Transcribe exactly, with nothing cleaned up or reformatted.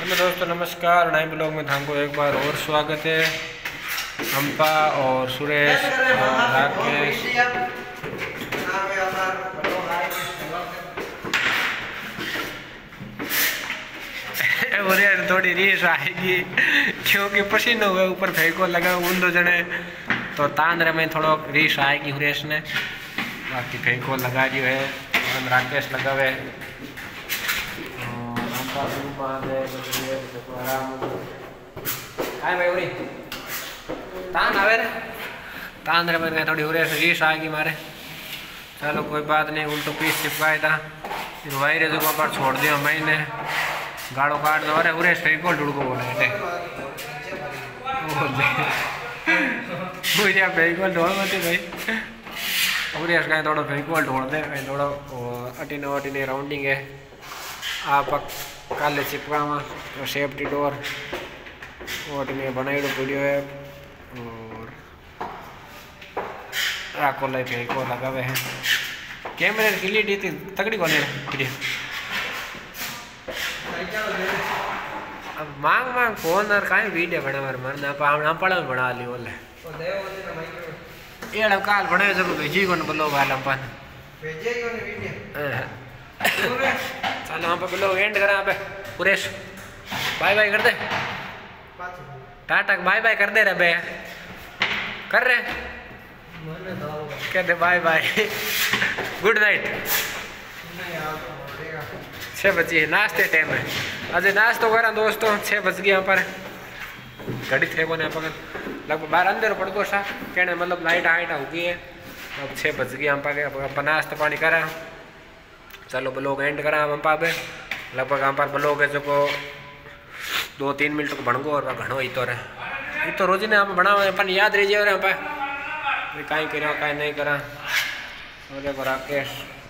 Hello दोस्तों, नमस्कार। नए ब्लॉग में थांको एक बार और स्वागत है। अंपा और सुरेश और राकेश और यार थोड़ी रीस आएगी क्योंकि पसीना हुआ ऊपर फेंको लगा उन दो जने, तो तांद्रे में थोड़ा रीस आएगी सुरेश ने। बाकी फेंको लगा दियो है और राकेश लगा हुए भाई उरी तान आवे रे तान रे मैंने थोड़ी उरे रीस आ गई मारे। चलो कोई बात नहीं, उल्टो पीस चिपकाया था फिर वायरे जो पर छोड़ दिया मैंने गाड़ो काट दो। अरे उरे फेंको ढुड़को बोले बेटे मुझे फेंको ढोल मत भाई उरे कहीं थोड़ा फेंको ढोल दे कहीं थोड़ा अटीने अटीने राउंडिंग है आप काले चिपकावा तो सेफ्टी डोर ओटने बनाइडो पड़ो है और आको लाई फेंको लगावे है। कैमरे की क्लियरिटी थी तगड़ी कोने वीडियो अब मांग मांग फोन और काई वीडियो बना मार मर ना पा हम पड़ा में बना ली बोले ये काल बने जब भेजी कोन बोलो वाला अपन भेजे कोन वीडियो चलो हम पे बोलो एंड करा पे पुरेश बाय बाय कर दे टाटा बाय बाय कर दे रे बे कर रहे कह दे बाय बाय गुड नाइट। छः बजे नाश्ते टाइम है अजय नाश्तो करा दोस्तों छः बज गए यहाँ पर घड़ी थे को पकड़ लगभग बारह अंदर पड़ गो सा कहने मतलब लाइट हाइट हो गई है। अब छः बज गए हम पाके अब नाश्ता पानी करा। चलो ब्लॉग एंड करा हम पा पे लगभग हम पर ब्लॉग है जो को दो तीन मिनट को बन गो और घणो ही तो रहे ये तो रोज ने हम बनावे अपन याद रह जाए हम पे कहीं करा कहीं नहीं करा। राकेश